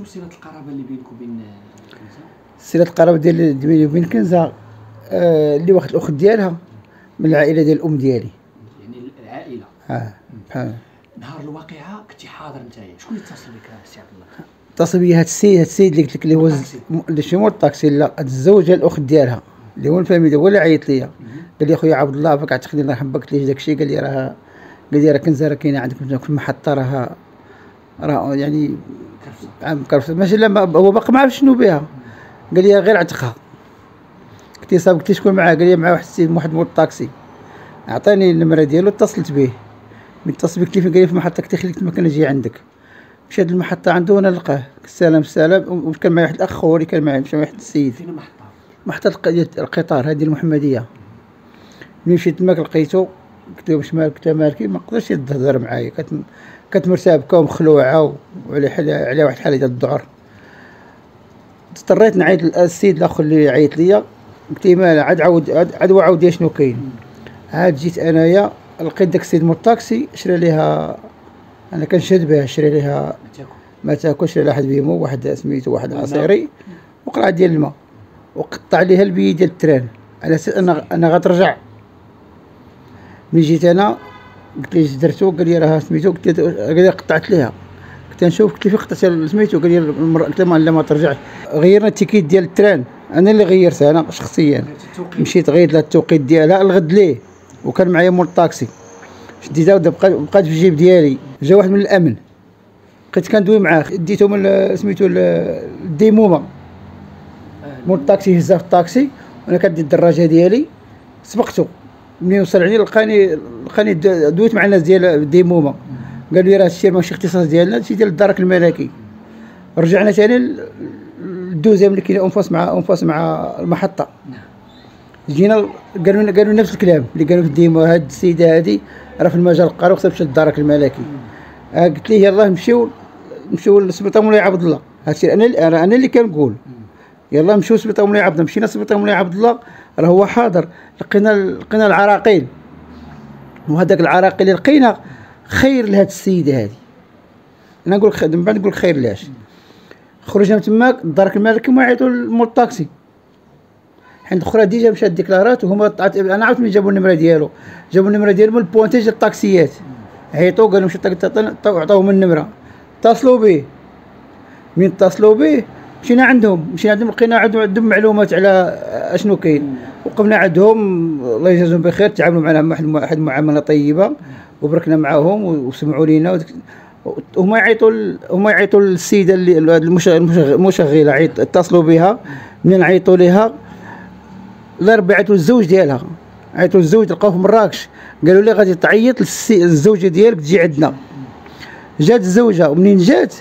صله القرابه اللي بينك وبين كنزه؟ صله القرابه ديالي بيني وبين كنزه اللي واخد الاخت ديالها من العائله ديال الام ديالي. يعني العائله. بحال نهار الواقعه كنتي حاضر نتايا، شكون اللي اتصل بك السي عبد الله؟ اتصل بيا هاد السيد اللي قلت لك اللي هو ماشي مول الطاكسي، لا هاد الزوجه الاخت ديالها اللي هو الفامي هو اللي عيط ليا قال لي خويا عبد الله فاك عتخليني الله يحبك. قلت ليه داك الشيء؟ قال لي راه كنزه راه كاينه عندكم في المحطه، راه يعني مكرفصه ماشي، لا هو باقي ما عرف شنو بها. قال لي غير عتقها. قلت له صافي. قلت له شكون معاه؟ قال لي مع واحد السيد واحد مول الطاكسي. عطاني النمره ديالو اتصلت به. من اتصل بك كيف؟ قال لي في المحطه. قلت له خليك تما كنجي عندك. مشيت للمحطه عنده وانا نلقاه السلام وكان معايا واحد الاخ هو اللي كان معايا، مشى واحد السيد. فين المحطه؟ محطه القطار هذه المحمديه. ملي مشيت تماك لقيتو قلت له واش مالك؟ قلت له مالكي؟ ما قدرش يتهضر معايا، كانت مرتبكه ومخلوعه وعلى واحد الحاله ديال الذعر. اضطريت نعيط للسيد الاخر اللي عيط ليا. قلت له مالها؟ عاد لي شنو كاين. عاد جيت انايا لقيت داك السيد مول الطاكسي شرا ليها، انا كنشهد بها، شرا ليها ما تاكل، شرا لها واحد بيمو، واحد سميتو واحد عصيري وقرعه ديال الماء، وقطع ليها البي ديال التران على اساس انا غترجع. ملي جيت انا قلت ليه درتو، قال لي راه سميتو، قال لي قطعت ليها. قلت نشوف. قلت لي فين قطعت سميتو؟ قال لي قلت له لا ما ترجعش. غيرنا التيكيت ديال التران، انا اللي غيرتها انا شخصيا. مشيت غيرت لها التوقيت ديالها الغد ليه، وكان معايا مول الطاكسي. شديتها بقات في الجيب ديالي. جا واحد من الامن بقيت كندوي معاه، ديتو من سميتو الديمومه. مول الطاكسي هزها في الطاكسي وانا كندير الدراجه ديالي، سبقتو. ملي وصل علي لقاني دويت مع الناس ديال الديمومه، قالوا لي راه هادشي ماشي اختصاص ديالنا، هادشي ديال الدرك الملكي. رجعنا ثاني للدوزيام اللي كاين انفاس مع المحطه. جينا قالوا نفس الكلام اللي قالوا في الديمو، هاد السيده هادي راه في المجال القانوني خصها تمشي للدرك الملكي. قلت ليه يلاه نمشيو لسبيطار مولاي عبد الله. هادشي انا اللي كنقول يلاه نمشيو لسبيطار مولاي عبد الله. مشينا لسبيطار مولاي عبد الله، راه هو حاضر. لقينا العراقيل، وهذاك العراقيل اللي لقينا خير لهاد السيده هادي. انا نقول من بعد نقول خير لاش. خرجنا من تماك الدرك الملكي وما عيطوا لمول الطاكسي، حيت الاخرى ديجا مشات ديكلارات وهما انا عرفت ملي جابوا النمره ديالو من البوانتاج ديال الطاكسيات. عيطوا قالوا مشي عطاوهم النمره، اتصلوا به. من اتصلوا به مشينا عندهم لقينا عندهم معلومات على اشنو كاين، وقفنا عندهم الله يجازيهم بخير، تعاملوا معنا واحد المعامله طيبه وبركنا معاهم وسمعوا لينا. هما يعيطوا للسيده اللي المشغله، اتصلوا بها. منين عيطوا ليها لا بعثوا الزوج ديالها، عيطوا الزوج لقاوه في مراكش، قالوا لي غادي تعيط للزوجه ديالك تجي عندنا. جات الزوجه، ومنين جات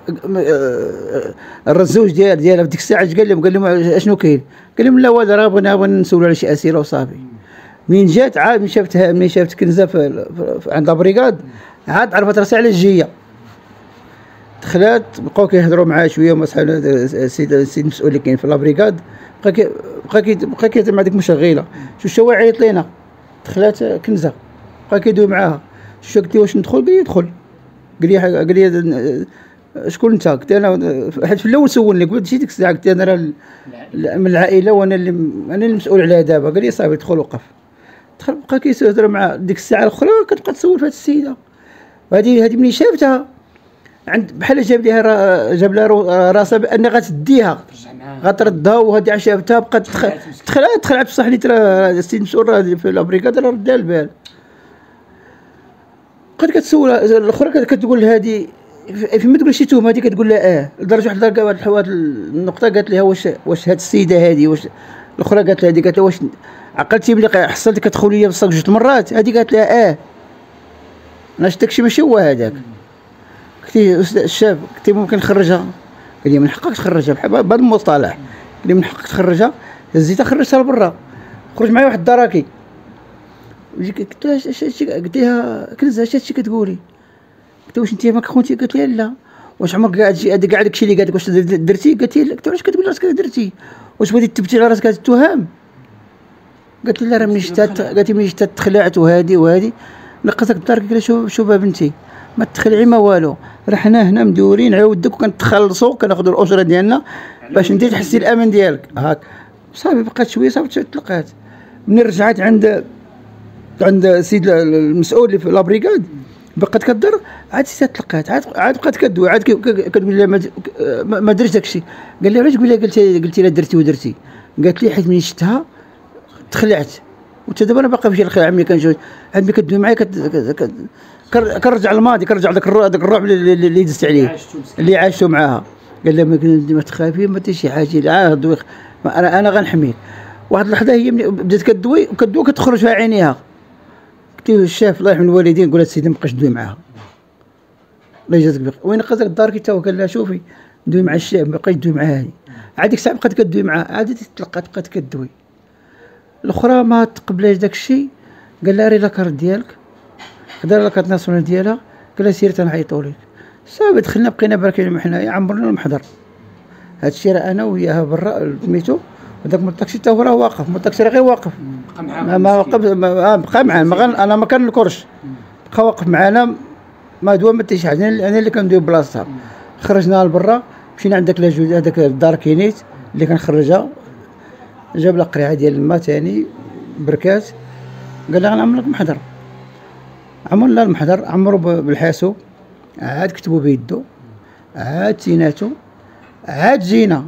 الزوج ديالها في ديك الساعه قال لهم اشنو كاين؟ قال لهم لا والو، راه بغينا نسولوا على شي اسئله وصافي. منين جات عاد ملي شافت كنزه عند البريكاد، عاد عرفت راسها على الجيه. دخلات بقاو كيهضروا معاه شويه، هما صحاب السيد المسؤول اللي كاين في لابريكاد، بقى كيهضر مع ديك المشغله. شو عيط لينا، دخلات كنزه بقى كيدوي معاها. قلت له واش ندخل؟ قال لي ادخل. قال لي شكون انت؟ قلت انا حيت في الاول سولني، قلت شي ديك الساعه قلت انا راه من العائله وانا اللي المسؤول عليها دابا. قال لي صافي دخل وقف. دخل بقى كيهضر مع ديك الساعه الاخرى، كتبقى تسول في هذه السيده. وهذه ملي شافتها عند بحال جاب لها راسها بان غتديها غتردها، وهذه عا شافتها بقات دخلت بصح نيت راه السيد المسؤول في لابريكاد راه ردها البال. بقات كتسول الاخرى كتقول هذه فين تقول شي تهمه، هذه كتقول لها لدرجه واحد النقطه قالت لها واش هاد السيده هذه واش. الاخرى قالت لها واش عقلتي ملي حصلتي كتدخل ليا بصاك جوج المرات؟ هذه قالت لها انا شفتك شي ماشي هو هذاك. قلت له استاذ الشاب، قلت له ممكن نخرجها؟ قال لي من حقك تخرجها بهذا المصطلح. قال لي من حقك تخرجها. هزيتها خرجتها لبرا، خرج معايا واحد الدراكي. قلت لها كنزه اش هادشي كتقولي؟ قلت واش انت ماك خونتي؟ قالت لي لا. واش عمرك كاع داكشي اللي قالت واش درتي؟ قالت لي قلت علاش كتقول راسك درتي؟ واش بغيتي تثبتي على راسك هاد التهم؟ قالت لي لا راه منين شفتها، قالت لي منين شفتها تخلعت وهادي نقصك الدار. قلت لها شوف بنتي، ما تخلعي ما والو. رحنا هنا مدورين عاودك وكنتخلصوا كناخذوا الاجره ديالنا باش انت تحسي الامان ديالك هاك. صافي بقات شويه صافي تلقات. ملي رجعت عند السيد المسؤول اللي في لابريكاد بقات كدر، عاد تلقات عاد بقات كدوي، عاد كتقول لها ما درتش داكشي. قال لها علاش قلتي لا درتي ودرتي؟ قالت لي حيت ملي شفتها تخلعت، وتا دابا انا باقا في الخلع. ملي كنشوف عاد ملي كدوي معايا كنرجع للماضي، كنرجع داك الرعب اللي دزت عليه اللي عاشته معاها. قال لها ما تخافي ما حتى شي حاجه، عاد انا غنحميك. واحد اللحظه هي بدات كدوي كتخرج فيها عينيها. قلت له الشاف الله يرحم الوالدين، قول السيدي ما بقاش دوي معاها الله يجازيك بخير. وين قصدك الدار كي تا هو؟ قال لها شوفي دوي مع الشاف ما بقاش دوي معاه هذه. عاد ديك الساعه بقات كدوي معاه، عاد تلقات بقات كدوي. الاخرى ما تقبلاش داك الشيء. قال لها ري لاكارت ديالك، خدا لاكارت ناسيونال ديالها، قال لها سيري تنعيطوا لك. صافي دخلنا بقينا براكين حنايا عمرنا المحضر. هاد الشيء راه انا وياها برا سميتو، وداك من الطاكسي تا هو راه واقف، من الطاكسي راه غير واقف ما وقف، بقى معانا انا ما كنكرش، بقى واقف معانا ما دوا ما حتى شي حاجه. انا اللي كندوي بلاصتها. خرجنا لبرا مشينا عند هذاك الدار كينيت اللي كنخرجها، جاب لها قريعه ديال الماء ثاني بركات. قال لها غنعمل لك محضر. عمل لها المحضر، عمرو بالحاسوب، عاد كتبوا بيدو، عاد تيناتو، عاد جينا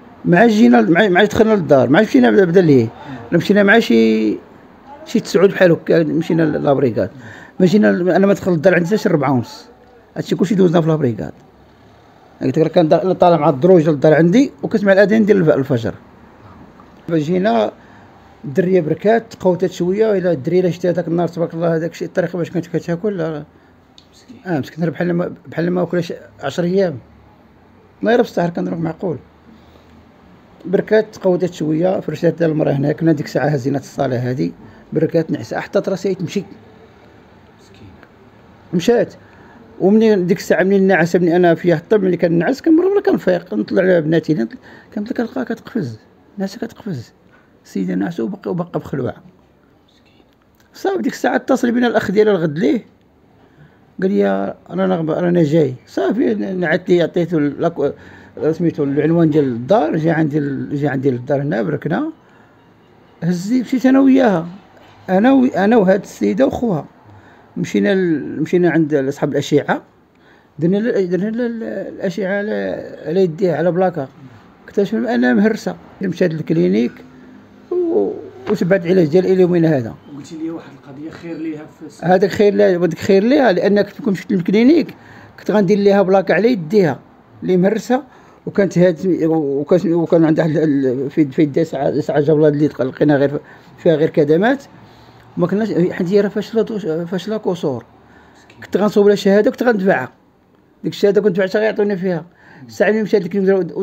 مع دخلنا للدار، مع مشينا بدا ليه مشينا مع شي 9 بحال هكا. مشينا لابريكاد، مشينا انا ما دخلت للدار عندي حتى 4:30. هادشي كلشي دوزنا في لابريكاد. قلت لك كان طالع مع الدروج للدار عندي وكنسمع الاذان ديال الفجر. جينا الدريه بركات تقوتات شويه، الى الدريه شتي هذاك النهار تبارك الله هذاك الشيء الطريقه باش كانت كتاكل مسكين بحال ما واكلاش 10 ايام. الله يرب السهر كنروح معقول. بركات تقودت شويه، فرشات المراه هنا. كنا ديك الساعه هزينات الصاله هذه، بركات نعسه حطت راسها تمشي مشات. ومنين ديك الساعه منين نعس مني انا فيها الطب، ملي كنعس كنمر كنفيق نطلع على بناتي كنطلع كنلقاها كتقفز، ناسها كتقفز، السيده نعسه وبقى بخلوعه. صافي ديك الساعه اتصل بينا الاخ ديالها الغد ليه، قال لي رانا جاي. صافي نعت لي عطيته سميتو العنوان ديال الدار، جا عندي للدار هنا بركنا. هزي مشيت انا وياها، انا وهاد السيده وخوها. مشينا عند اصحاب الاشعه، درنا الاشعه على يديها على بلاكا. اكتشفنا انها مهرسه. مشات للكلينيك وتبعت العلاج ديال الى يومنا هذا. قلتي لي واحد القضيه خير ليها في هذاك خير ليها لانك كنت مشيت للكلينيك كنت غندير ليها بلاكا على يديها اللي مهرسه. وكانت وكان عندها في يدها ساعه جبله اللي لقينا غير فيها غير كدمات، وما كناش حيت هي راه فاشله كسور. كنت غنصوب لها شهاده كنت غندفعها، ديك الشهاده كنت دفعتها غيعطوني فيها. الساعه اللي مشات للكلينيك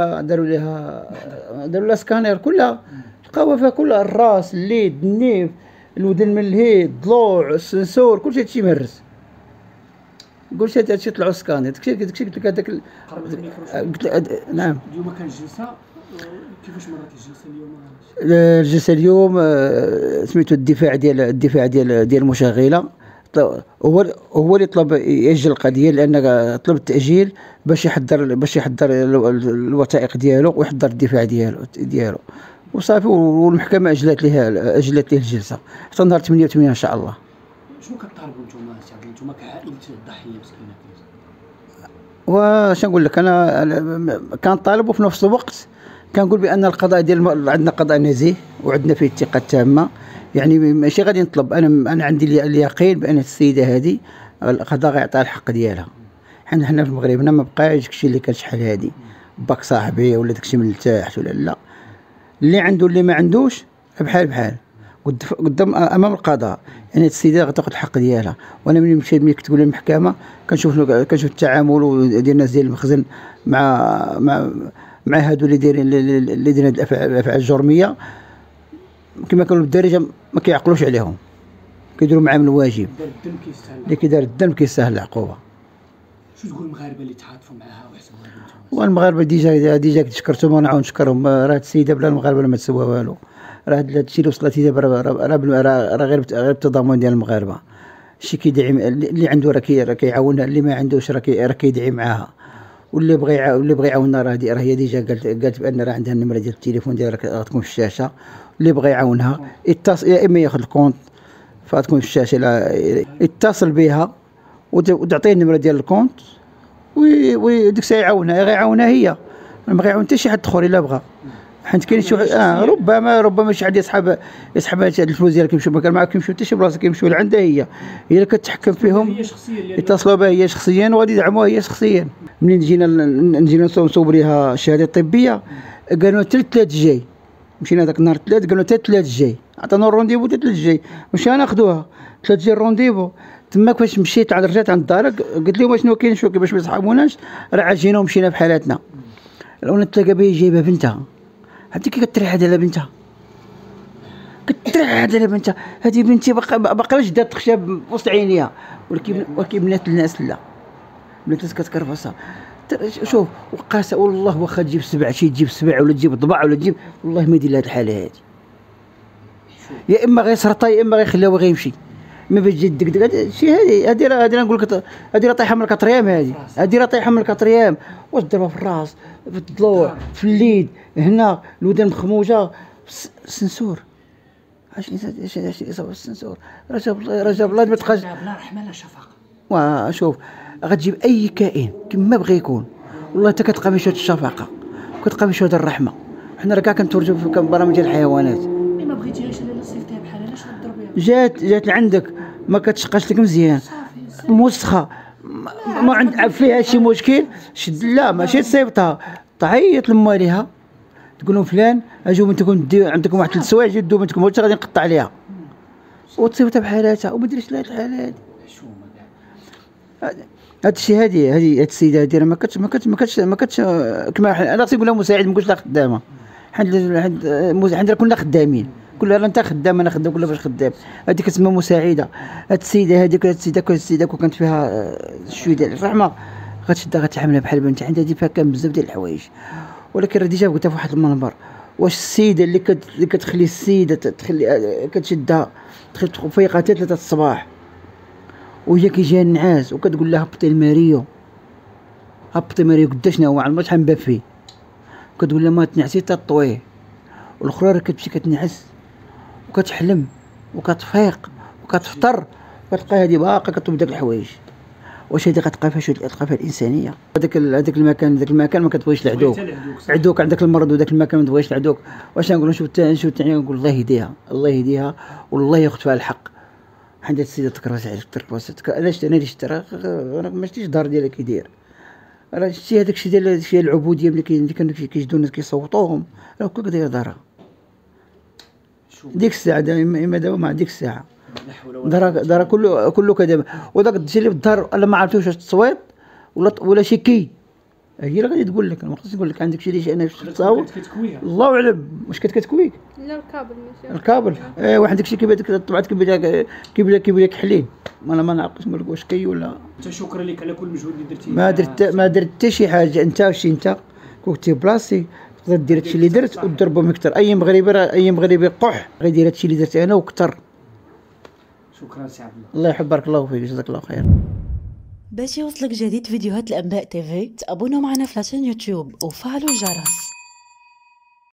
داروا لها سكانير كلها، لقاوها فيها كلها، الراس اليد النيف الودن من الهيد الضلوع السنسور كلشي هادشي مهرس. قلت هادشي طلعوا سكانير. داكشي قلت لك هذاك نعم. اليوم كان جلسه، كيفاش مرات الجلسه اليوم؟ الجلسه اليوم سميتو الدفاع ديال المشغله. هو اللي طلب يأجل القضيه، لان طلب التأجيل باش يحضر الوثائق ديالو ويحضر الدفاع ديالو وصافي. والمحكمه اجلت ليه الجلسه حتى نهار 88 ان شاء الله. شنو كطالبوا نتوما كعائله الضحيه مسكينه؟ واش نقول لك، انا كنطالب وفي نفس الوقت كنقول بان القضاء عندنا قضاء نزيه وعندنا فيه الثقه التامه. يعني ماشي غادي نطلب، انا عندي اليقين بان السيده هذه القضاء غيعطيها الحق ديالها. حنا في المغرب هنا ما بقاش داكشي اللي كان شحال هذه باك صاحبي ولا داكشي من تحت ولا لا. اللي عنده اللي ما عندوش بحال قدام امام القضاء. يعني السيده غتاخذ الحق ديالها. وانا ملي كتقول للمحكمه كنشوف التعامل ديال الناس ديال المخزن مع هادو اللي دايرين هاد الافعال الجرميه، كما كانوا بالدارجه ما كيعقلوش عليهم، كيديروا معاهم الواجب. اللي كيدار الدم كيستاهل العقوبه. شو تقول المغاربه اللي تعاطفوا معها وحسبوها بنتهم؟ والمغاربه ديجا تشكرتهم ونعاود نشكرهم. راه السيده بلا المغاربه ما تسوى والو. راه هادشي اللي وصلت دابا راه غير التضامن ديال المغاربه. شي كيدعي اللي عنده راه كيعاونها، اللي ما عندوش راه كيدعي معاها، واللي بغى يعاوننا راه هي ديجا قالت بان راه عندها النمره ديال التليفون ديالها غتكون في الشاشه، اللي بغى يعاونها يتصل، يا اما ياخذ الكونت فغتكون في الشاشه، يتصل بها وتعطيه النمره ديال الكونت وديك الساعه يعاونها، غيعاونها هي، ما غيعاون حتى شي حد اخر الا بغى، حيت كاين شي ربما شي حد يسحب هاد الفلوس ديالك كيمشيو مكان ما كيمشيو حتى شي بلاصه، كيمشيو لعندها هي اللي كتحكم فيهم، يتصلوا بها هي شخصيا وغادي يدعموها هي شخصيا. منين جينا نصوب ليها الشهاده الطبيه قالوا حتى الثلاث جاي، مشينا ذاك النهار الثلاث قالوا حتى الثلاث جاي، عطانا الرونديفو حتى الثلاث جاي، مشينا ناخذوها ثلاث جاي الرونديفو. تماك فاش مشيت عاد رجعت عند الدار قلت لهم شنو كاين باش ما يصحابوناش، راه عاجينا ومشينا بحالاتنا. الاولى تلاقى بها جايبه بنتها، هذيك كتريح على بنتها، على بنتها، هذه بنتي باقا جدات تخشى وسط عينيها، ولكن بنات الناس لا، بنات الناس كتكرفصها. شوف وقاسه والله واخا تجيب 7 شي تجيب 7 ولا تجيب ضبع ولا تجيب، والله ما يدير لهاد الحاله هادي، يا اما غيسرطها يا اما غيخليها وغيمشي، ما باش تجي دقدق شي. هادي راه نقول لك هادي راه طايحه من الكطريام، هادي راه طايحه من الكطريام، واش ضربها في الراس، في الضلوع، في اليد، هنا الودان مخموجه، السنسور. اش اصابه السنسور، رجب الله ما تخرج لا رحمه لا شفقه. وشوف غتجيب اي كائن كما بغى يكون، والله حتى كتلقى فيه شويه الشفقه وكتلقى فيه شويه الرحمه. حنا راه كاع كنتورجو في برامج ديال الحيوانات. ما بغيتيهاش لاله صيفطيها بحال علاش غتضربيها؟ جات لعندك ما كتشقاش لك مزيان، موسخه، ما عند فيها شي مشكل، شد لا ماشي تصيبطها، تعيط لماليها تقول لهم فلان اجيو بنتكم ديو عندكم واحد 3 سوايع جدو بنتكم غادي نقطع عليها وتصيبطها بحالاتها وما ديرش لها الحاله هادي. هاد الشيء هاد السيده هادي راه ما كتش كما انا خصني نقول لها مساعد، ما نقولش لها خدامه، حنا كلنا خدامين، كلها انت خدام انا خدام، كلها فاش خدام. هادي كتسمى مساعده. هاد السيده هاديك كانت فيها شويه ديال الرحمه غتشدها غتعاملها بحال بنتها، عندها فيها كان بزاف ديال الحوايج، ولكن راه ديجا قلتها في واحد المنبر. واش السيده اللي كتخلي السيده كتشدها تفيقها حتى 3 الصباح وهي كيجيها النعاس وكتقول لها هبطي الماريو قداشنا هو على شحال مباب فيه، كتقول لها ما تنعسي حتى طويه، والاخرى راه كتمشي كتنعس وكتحلم وكتفيق وكتفطر، كتلقى هذه باقا كتطلب داك الحوايج. واش هذه غتلقى فيها الانسانيه؟ هذاك المكان ما كتبغيش العدوك عندك المرض، وداك المكان ما تبغيش العدوك. واش نقول نشوف الثانيه نقول الله يهديها والله ياخذ فيها الحق. عندها السيده تكرفس علاش انا اللي شفت راه ما شفتيش الدار ديالها كيدير، راه شتي هذاك الشيء ديال العبوديه اللي كانوا كيجدوا الناس كيصوتوهم، راه كل داير دارها ديك الساعه اما دابا مع ديك الساعه دارها كله كذا. وداك الشيء اللي بالدار الا ما عرفتوش واش تصويت ولا شي كي، هي اللي غادي تقول لك. انا ما خصنيش نقول لك عندك شي اللي انا تصاوب الله اعلم واش كتكويك. لا الكابل واحد داكشي كيبان طبعت كيبان لك حليل، ما نعرفش نقول لك واش كي ولا. انت شكرا لك على كل مجهود اللي درتي. ما درت حتى شي حاجه. انت كنتي بلاصتي تقدر دير هادشي اللي درت وتضربهم اكثر. اي مغربي قح غيدير هادشي اللي درت انا وكثر. شكرا سي عبد الله. الله يحفظك، بارك الله فيك، جزاك الله خير. باش يوصلك جديد فيديوهات الانباء تيفي تابونوا معنا في لاشين يوتيوب وفعلوا الجرس.